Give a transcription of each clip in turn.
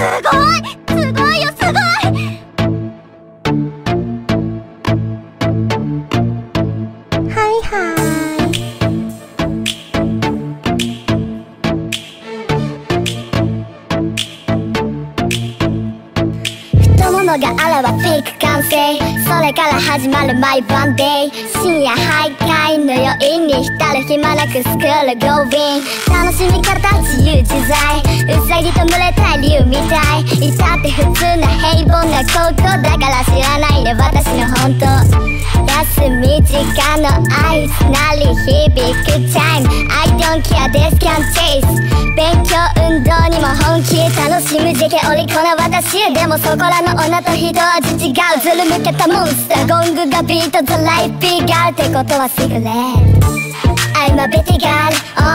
すごいよ、すごい。はいはい。太ももがあらばフェイク完成、それから始まる毎晩デイ。深夜徘徊の余韻に浸る暇なくスクールゴーイン。楽しみ方自由自在、うさぎと群れた竜みたい。いたって普通な平凡な高校だから知らないね私の本当。休み時間のアイスなり響くチャイム。 I don't care this can chase。 勉強運動にも本気楽しむ時期お利口な私。でもそこらの女と一味違うずるむけたモンスター。ゴングがビートザライフビーガーってことはシグレット。I'm a bitty girl,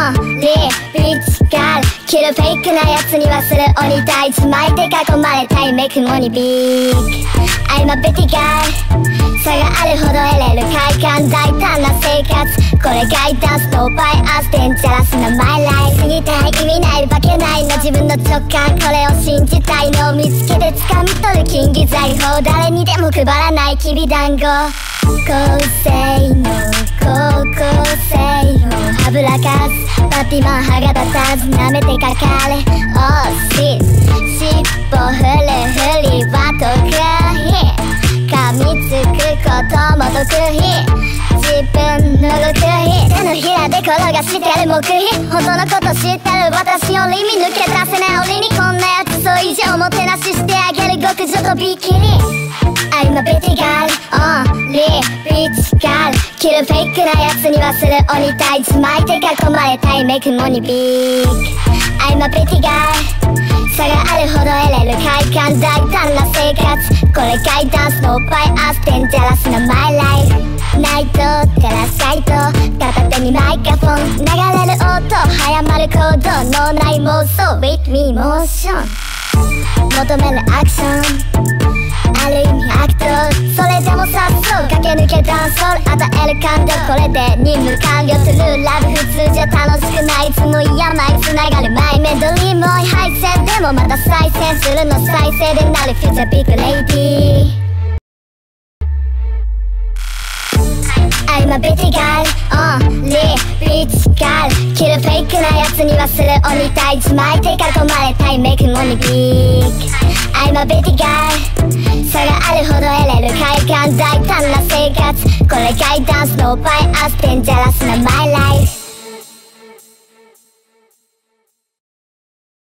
only bitch girl。 キルフェイクなやつにはする鬼退治巻いて囲まれたい make money big。 I'm a bitty girl。 差があるほど得れる快感大胆な生活。これガイダンスとバイアスデンジャラスなマイライフ。過ぎたい意味ない化けないの自分の直感。これを信じたいのを見つけて掴み取る金銀財宝。誰にでも配らないきびだんご。高性能高校生をはぶらかすバティマン歯が立たず舐めてかかれ。おし尻尾ふるふりは得意。噛みつくことも得意。自分の極意手のひらで転がしてる黙秘。本当のこと知ってる私より見抜け出せない俺にこんなやつそう以上もてなししてあげる極女とびっきり。I'm a bitty girl, only bitch girl。 キルフェイクなやつにはする鬼退治巻いて囲まれたい make money big。 I'm a bitty girl。 差があるほど得れる快感大胆な生活。これガイダンスのバイアスデンジャラスなマイライフ。ナイト照らすサイト片手にマイクロフォン。流れる音早まる行動脳内妄想 with me motion。 求めるアクションある意味アクト。それでもさっそう駆け抜けダンソール与える感動。これで任務完了するラブ普通じゃ楽しくない。いつも嫌なつながるマイメドリーム多い配線でもまた再生するの再生でなるフューチャービッグレイディー。I'm a bitty girl, only bitch girl。 キルフェイクなやつにはする鬼退治巻いて囲まれたい make money big。 I'm a bitty girl。 差があるほど得れる快感大胆な生活。これガイダンスのバイアスデンジャラスなマイライフ。